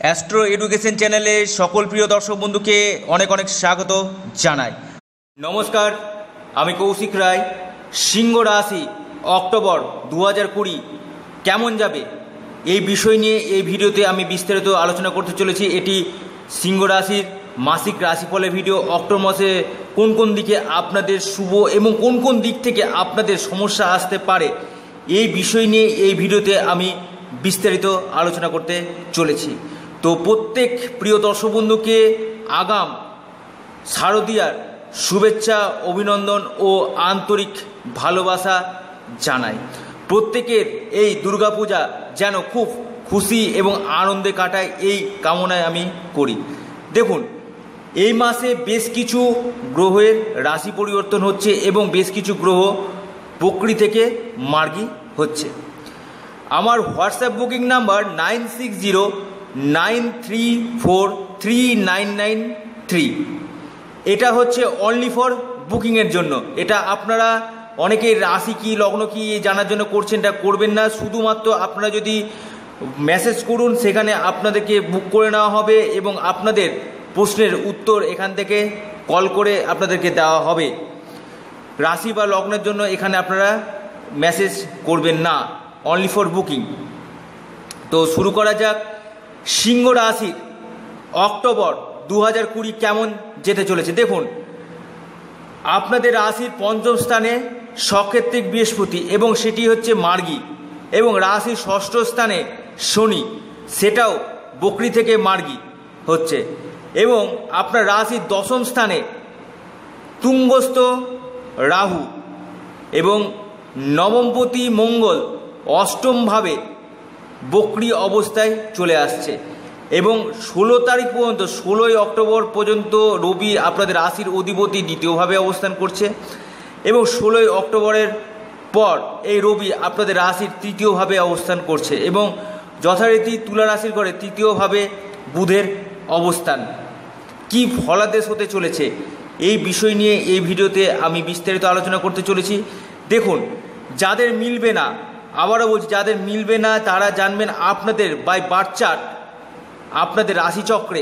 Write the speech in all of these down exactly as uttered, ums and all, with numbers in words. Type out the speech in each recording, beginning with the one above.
Astro education চ্যানেলে সকল প্রিয় দর্শক বন্ধুকে অনেক অনেক স্বাগত জানাই। নমস্কার, আমি কৌশিক রায়। সিংহ রাশি অক্টোবর দু হাজার কুড়ি কেমন যাবে এই বিষয় নিয়ে এই ভিডিওতে আমি বিস্তারিত আলোচনা করতে চলেছি। এটি সিংহ রাশির মাসিক রাশিফলের ভিডিও। অক্টোবর মাসে কোন কোন দিকে আপনাদের শুভ এবং কোন কোন দিক থেকে আপনাদের সমস্যা আসতে পারে এই বিষয় নিয়ে এই ভিডিওতে আমি বিস্তারিত আলোচনা করতে চলেছি। তো প্রত্যেক প্রিয় দর্শক বন্ধুকে আগাম শারদীয়ার শুভেচ্ছা, অভিনন্দন ও আন্তরিক ভালোবাসা জানাই। প্রত্যেকের এই দুর্গাপূজা যেন খুব খুশি এবং আনন্দে কাটায় এই কামনায় আমি করি। দেখুন, এই মাসে বেশ কিছু গ্রহের রাশি পরিবর্তন হচ্ছে এবং বেশ কিছু গ্রহ বকরি থেকে মার্গী হচ্ছে। আমার WhatsApp booking number nine six zero nine three four three nine nine three. এটা হচ্ছে অনলি ফর বুকিংয়ের জন্য। এটা আপনারা অনেকে রাশি কি লগ্ন কি জানার জন্য করছেন, এটা করবেন না। শুধুমাত্র আপনারা যদি মেসেজ করুন, সেখানে আপনাদেরকে বুক করে নেওয়া হবে এবং আপনাদের প্রশ্নের উত্তর এখান থেকে কল করে আপনাদেরকে দেওয়া হবে। রাশি বা লগ্নের জন্য এখানে আপনারা মেসেজ করবেন না, অনলি ফর বুকিং। তো শুরু করা যাক। সিংহ রাশির অক্টোবর দু হাজার কুড়ি কেমন যেতে চলেছে দেখুন। আপনাদের রাশির পঞ্চম স্থানে সক্ষেত্রিক বৃহস্পতি এবং সেটি হচ্ছে মার্গী, এবং রাশির ষষ্ঠ স্থানে শনি, সেটাও বকরি থেকে মার্গী হচ্ছে। এবং আপনার রাশির দশম স্থানে তুঙ্গস্থ রাহু এবং নবমপতি মঙ্গল অষ্টমভাবে বকরি অবস্থায় চলে আসছে। এবং ষোলো তারিখ পর্যন্ত ষোলোই অক্টোবর পর্যন্ত রবি আপনাদের রাশির অধিপতি দ্বিতীয়ভাবে অবস্থান করছে, এবং ষোলোই অক্টোবরের পর এই রবি আপনাদের রাশির তৃতীয়ভাবে অবস্থান করছে, এবং যথারীতি তুলা রাশির ঘরে তৃতীয়ভাবে বুধের অবস্থান। কি ফলাদেশ হতে চলেছে এই বিষয় নিয়ে এই ভিডিওতে আমি বিস্তারিত আলোচনা করতে চলেছি। দেখুন, যাদের মিলবে না, আবারও বলছি, যাদের মিলবে না তারা জানবেন আপনাদের বাই বার্থ চার্ট আপনাদের রাশিচক্রে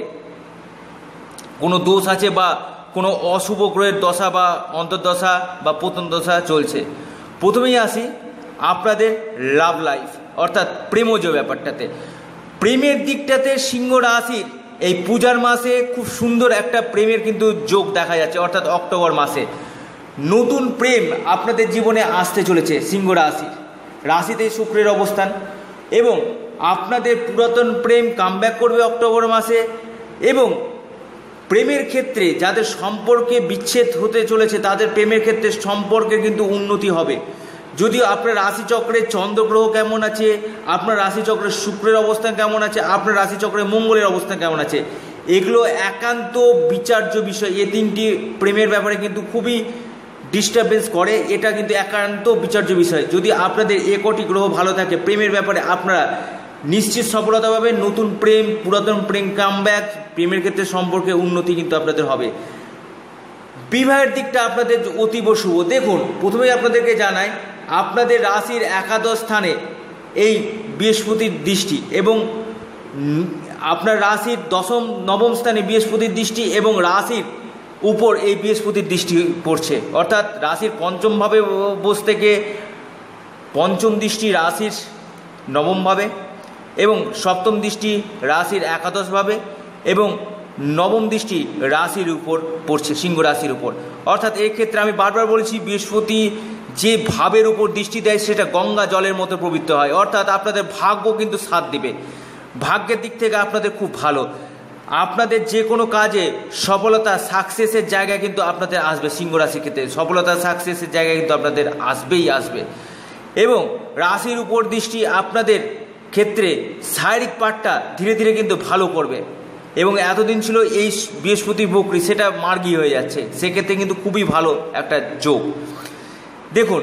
কোনো দোষ আছে বা কোনো অশুভ গ্রহের দশা বা অন্তর্দশা বা পতন দশা চলছে। প্রথমেই আসি আপনাদের লাভ লাইফ অর্থাৎ প্রেমজ ব্যাপারটাতে। প্রেমের দিকটাতে সিংহ রাশির এই পূজার মাসে খুব সুন্দর একটা প্রেমের কিন্তু যোগ দেখা যাচ্ছে, অর্থাৎ অক্টোবর মাসে নতুন প্রেম আপনাদের জীবনে আসতে চলেছে। সিংহ রাশি রাশিতে শুক্রের অবস্থান, এবং আপনাদের পুরাতন প্রেম কামব্যাক করবে অক্টোবর মাসে। এবং প্রেমের ক্ষেত্রে যাদের সম্পর্কে বিচ্ছেদ হতে চলেছে তাদের প্রেমের ক্ষেত্রে সম্পর্কে কিন্তু উন্নতি হবে। যদিও আপনার রাশিচক্রে চন্দ্রগ্রহ কেমন আছে, আপনার রাশিচক্রে শুক্রের অবস্থান কেমন আছে, আপনার রাশিচক্রে মঙ্গলের অবস্থান কেমন আছে, এগুলো একান্ত বিচার্য বিষয়। এই তিনটি প্রেমের ব্যাপারে কিন্তু খুবই ডিস্টারবেন্স করে, এটা কিন্তু একান্ত বিচার্য বিষয়। যদি আপনাদের একটি গ্রহ ভালো থাকে প্রেমের ব্যাপারে আপনারা নিশ্চিত সফলতা পাবেন। নতুন প্রেম, পুরাতন প্রেম কামব্যাক, প্রেমের ক্ষেত্রে সম্পর্কে উন্নতি কিন্তু আপনাদের হবে। বিবাহের দিকটা আপনাদের অতীব শুভ। দেখুন, প্রথমেই আপনাদেরকে জানাই আপনাদের রাশির একাদশ স্থানে এই বৃহস্পতির দৃষ্টি, এবং আপনার রাশির দশম নবম স্থানে বৃহস্পতির দৃষ্টি, এবং রাশির উপর এই বৃহস্পতির দৃষ্টি পড়ছে, অর্থাৎ রাশির পঞ্চমভাবে বস থেকে পঞ্চম দৃষ্টি রাশির নবমভাবে, এবং সপ্তম দৃষ্টি রাশির একাদশভাবে, এবং নবম দৃষ্টি রাশির উপর পড়ছে, সিংহ রাশির উপর। অর্থাৎ এই ক্ষেত্রে আমি বারবার বলেছি, বৃহস্পতি যে ভাবের উপর দৃষ্টি দেয় সেটা গঙ্গা জলের মতো পবিত্র হয়, অর্থাৎ আপনাদের ভাগ্য কিন্তু সাথ দিবে। ভাগ্যের দিক থেকে আপনাদের খুব ভালো। আপনাদের যে কোনো কাজে সফলতা সাকসেসের জায়গায় কিন্তু আপনাদের আসবে। সিংহ রাশির ক্ষেত্রে সফলতা সাকসেসের জায়গায় কিন্তু আপনাদের আসবেই আসবে। এবং রাশির উপর দৃষ্টি আপনাদের ক্ষেত্রে শারীরিক পার্টটা ধীরে ধীরে কিন্তু ভালো করবে, এবং এতদিন ছিল এই বৃহস্পতি বকরি, সেটা মার্গী হয়ে যাচ্ছে, সেক্ষেত্রে কিন্তু খুবই ভালো একটা যোগ। দেখুন,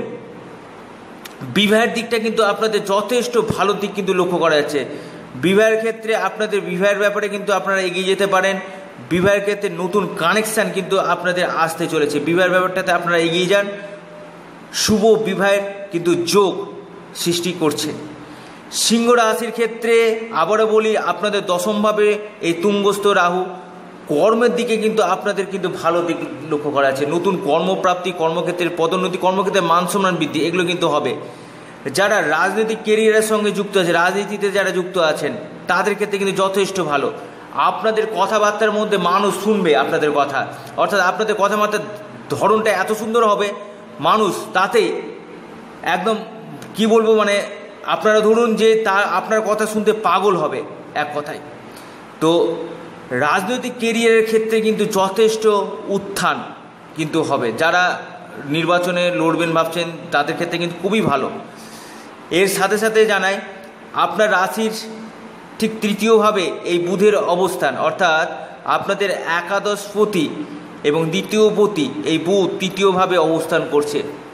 বিবাহের দিকটা কিন্তু আপনাদের যথেষ্ট ভালো দিক কিন্তু লক্ষ্য করা যাচ্ছে। বিবাহের ক্ষেত্রে আপনাদের বিবাহের ব্যাপারে কিন্তু আপনারা এগিয়ে যেতে পারেন। বিবাহের ক্ষেত্রে নতুন কানেকশান কিন্তু আপনাদের আসতে চলেছে। বিবাহের ব্যাপারটাতে আপনারা এগিয়ে যান, শুভ বিবাহের কিন্তু যোগ সৃষ্টি করছে। সিংহ রাশির ক্ষেত্রে আবারও বলি, আপনাদের দশমভাবে এই তুঙ্গস্থ রাহু, কর্মের দিকে কিন্তু আপনাদের কিন্তু ভালো দিক লক্ষ্য করা আছে। নতুন কর্মপ্রাপ্তি, কর্মক্ষেত্রের পদোন্নতি, কর্মক্ষেত্রে মান সম্মান বৃদ্ধি, এগুলো কিন্তু হবে। যারা রাজনৈতিক কেরিয়ারের সঙ্গে যুক্ত আছে, রাজনীতিতে যারা যুক্ত আছেন, তাদের ক্ষেত্রে কিন্তু যথেষ্ট ভালো। আপনাদের কথাবার্তার মধ্যে মানুষ শুনবে আপনাদের কথা, অর্থাৎ আপনাদের কথাবার্তার ধরনটা এত সুন্দর হবে, মানুষ তাতে একদম কি বলবো, মানে আপনারা ধরুন যে তা আপনার কথা শুনতে পাগল হবে এক কথায়। তো রাজনৈতিক কেরিয়ারের ক্ষেত্রে কিন্তু যথেষ্ট উত্থান কিন্তু হবে। যারা নির্বাচনে লড়বেন ভাবছেন, তাদের ক্ষেত্রে কিন্তু খুবই ভালো। এর সাথে সাথে জানাই, আপনার রাশির ঠিক তৃতীয়ভাবে এই বুধের অবস্থান, অর্থাৎ আপনাদের একাদশপতি এবং দ্বিতীয়পতি এই বুধ তৃতীয়ভাবে অবস্থান করছে।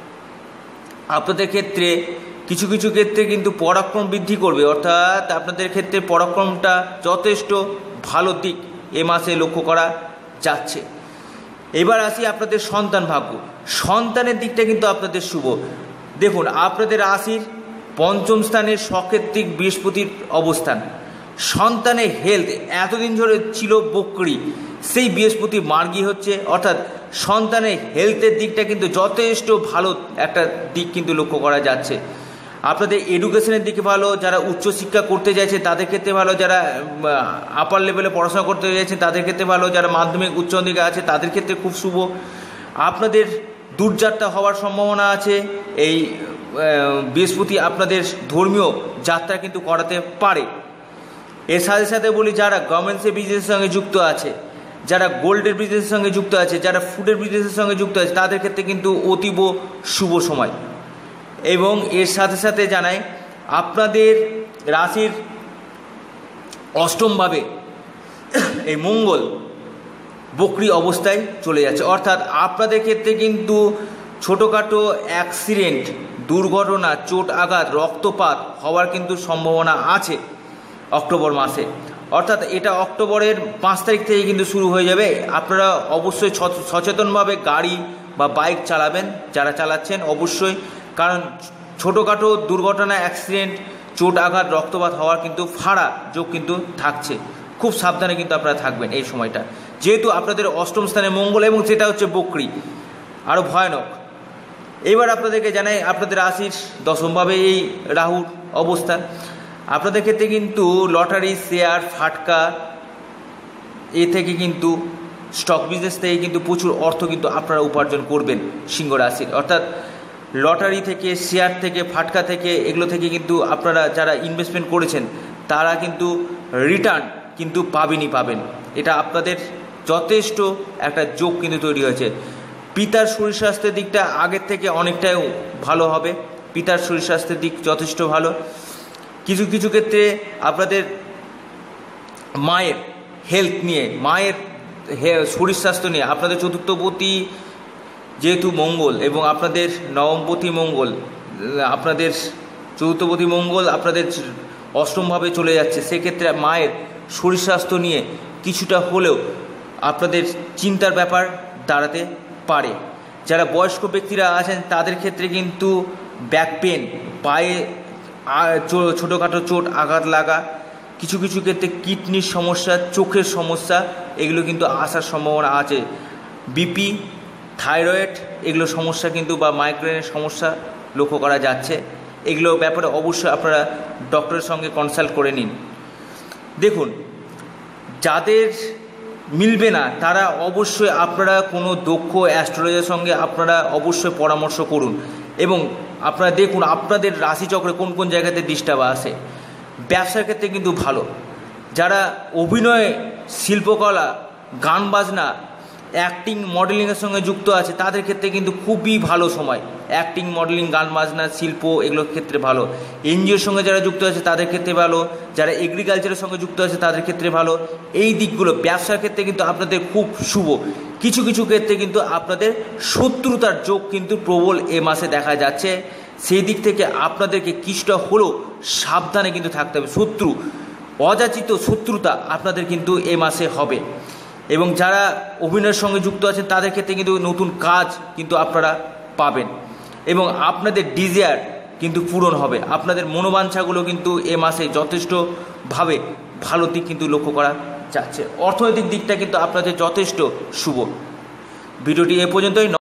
আপনাদের ক্ষেত্রে কিছু কিছু ক্ষেত্রে কিন্তু পরাক্রম বৃদ্ধি করবে, অর্থাৎ আপনাদের ক্ষেত্রে পরাক্রমটা যথেষ্ট ভালো দিক এ মাসে লক্ষ্য করা যাচ্ছে। এবার আসি আপনাদের সন্তান ভাগ্য। সন্তানের দিকটা কিন্তু আপনাদের শুভ। দেখুন, আপনাদের রাশির পঞ্চম স্থানে সক্ষেত্রিক বৃহস্পতির অবস্থান। সন্তানের হেলথ এতদিন ধরে ছিল বকরি, সেই বৃহস্পতি মার্গী হচ্ছে, অর্থাৎ সন্তানের হেলথের দিকটা কিন্তু যথেষ্ট ভালো একটা দিক কিন্তু লক্ষ্য করা যাচ্ছে। আপনাদের এডুকেশনের দিকে ভালো, যারা উচ্চশিক্ষা করতে চাইছে তাদের ক্ষেত্রে ভালো, যারা আপার লেভেলে পড়াশোনা করতে চাইছে তাদের ক্ষেত্রে ভালো, যারা মাধ্যমিক উচ্চ দিকে আছে তাদের ক্ষেত্রে খুব শুভ। আপনাদের দূরযাত্রা হওয়ার সম্ভাবনা আছে। এই বৃহস্পতি আপনাদের ধর্মীয় যাত্রা কিন্তু করাতে পারে। এর সাথে সাথে বলি, যারা গভর্নমেন্টসের বিজনেসের সঙ্গে যুক্ত আছে, যারা গোল্ডের বিজনেসের সঙ্গে যুক্ত আছে, যারা ফুডের বিজনেসের সঙ্গে যুক্ত আছে, তাদের ক্ষেত্রে কিন্তু অতীব শুভ সময়। এবং এর সাথে সাথে জানাই, আপনাদের রাশির অষ্টমভাবে এই মঙ্গল বকরি অবস্থায় চলে যাচ্ছে, অর্থাৎ আপনাদের ক্ষেত্রে কিন্তু ছোটোখাটো অ্যাক্সিডেন্ট, দুর্ঘটনা, চোট আঘাত, রক্তপাত হওয়ার কিন্তু সম্ভাবনা আছে অক্টোবর মাসে। অর্থাৎ এটা অক্টোবরের পাঁচ তারিখ থেকে কিন্তু শুরু হয়ে যাবে। আপনারা অবশ্যই সচেতনভাবে গাড়ি বা বাইক চালাবেন, যারা চালাচ্ছেন অবশ্যই, কারণ ছোটোখাটো দুর্ঘটনা, অ্যাক্সিডেন্ট, চোট আঘাত, রক্তপাত হওয়ার কিন্তু ফাড়া যোগ কিন্তু থাকছে। খুব সাবধানে কিন্তু আপনারা থাকবেন এই সময়টা, যেহেতু আপনাদের অষ্টম স্থানে মঙ্গল এবং সেটা হচ্ছে বকরি, আরও ভয়ানক। এইবার আপনাদেরকে জানাই, আপনাদের রাশির দশমভাবে এই রাহুর অবস্থান। আপনাদের ক্ষেত্রে কিন্তু লটারি, শেয়ার, ফাটকা এ থেকে কিন্তু স্টক বিজনেস থেকে কিন্তু প্রচুর অর্থ কিন্তু আপনারা উপার্জন করবেন সিংহ রাশির। অর্থাৎ লটারি থেকে, শেয়ার থেকে, ফাটকা থেকে, এগুলো থেকে কিন্তু আপনারা যারা ইনভেস্টমেন্ট করেছেন তারা কিন্তু রিটার্ন কিন্তু পাবেনই পাবেন। এটা আপনাদের যথেষ্ট একটা যোগ কিন্তু তৈরি হয়েছে। পিতার শরীর স্বাস্থ্যের দিকটা আগের থেকে অনেকটাই ভালো হবে। পিতার শরীর স্বাস্থ্যের দিক যথেষ্ট ভালো। কিছু কিছু ক্ষেত্রে আপনাদের মায়ের হেলথ নিয়ে, মায়ের শরীর স্বাস্থ্য নিয়ে, আপনাদের চতুর্থপতি যেহেতু মঙ্গল এবং আপনাদের নবমপতি মঙ্গল, আপনাদের চতুর্থপতি মঙ্গল আপনাদের অষ্টমভাবে চলে যাচ্ছে, সেক্ষেত্রে মায়ের শরীর স্বাস্থ্য নিয়ে কিছুটা হলেও আপনাদের চিন্তার ব্যাপার দাঁড়াতে পারে। যারা বয়স্ক ব্যক্তিরা আছেন তাদের ক্ষেত্রে কিন্তু ব্যাক পেন, পায়ে ছোটোখাটো চোট আঘাত লাগা, কিছু কিছু ক্ষেত্রে কিডনির সমস্যা, চোখের সমস্যা, এগুলো কিন্তু আসার সম্ভাবনা আছে। বিপি, থাইরয়েড, এগুলো সমস্যা কিন্তু বা মাইগ্রেনের সমস্যা লক্ষ্য করা যাচ্ছে। এগুলো ব্যাপারে অবশ্যই আপনারা ডক্টরের সঙ্গে কনসাল্ট করে নিন। দেখুন, যাদের মিলবে না তারা অবশ্যই আপনারা কোনো দক্ষ অ্যাস্ট্রোলজারের সঙ্গে আপনারা অবশ্যই পরামর্শ করুন এবং আপনারা দেখুন আপনাদের রাশিচক্রে কোন কোন জায়গাতে ডিস্টার্ব আসে। ব্যবসার ক্ষেত্রে কিন্তু ভালো। যারা অভিনয়, শিল্পকলা, গান বাজনা, অ্যাক্টিং, মডেলিংয়ের সঙ্গে যুক্ত আছে তাদের ক্ষেত্রে কিন্তু খুবই ভালো সময়। অ্যাক্টিং, মডেলিং, গান বাজনা, শিল্প, এগুলোর ক্ষেত্রে ভালো। এনজিওর সঙ্গে যারা যুক্ত আছে তাদের ক্ষেত্রে ভালো। যারা এগ্রিকালচারের সঙ্গে যুক্ত আছে তাদের ক্ষেত্রে ভালো। এই দিকগুলো ব্যবসার ক্ষেত্রে কিন্তু আপনাদের খুব শুভ। কিছু কিছু ক্ষেত্রে কিন্তু আপনাদের শত্রুতার যোগ কিন্তু প্রবল এ মাসে দেখা যাচ্ছে। সেই দিক থেকে আপনাদেরকে কিছুটা হলেও সাবধানে কিন্তু থাকতে হবে। শত্রু, অযাচিত শত্রুতা আপনাদের কিন্তু এ মাসে হবে। এবং যারা অভিনয়ের সঙ্গে যুক্ত আছেন তাদের ক্ষেত্রে কিন্তু নতুন কাজ কিন্তু আপনারা পাবেন এবং আপনাদের ডিজায়ার কিন্তু পূরণ হবে। আপনাদের মনোবাঞ্ছাগুলো কিন্তু এ মাসে যথেষ্টভাবে ভালো দিক কিন্তু লক্ষ্য করা যাচ্ছে। অর্থনৈতিক দিকটা কিন্তু আপনাদের যথেষ্ট শুভ। ভিডিওটি এ পর্যন্তই।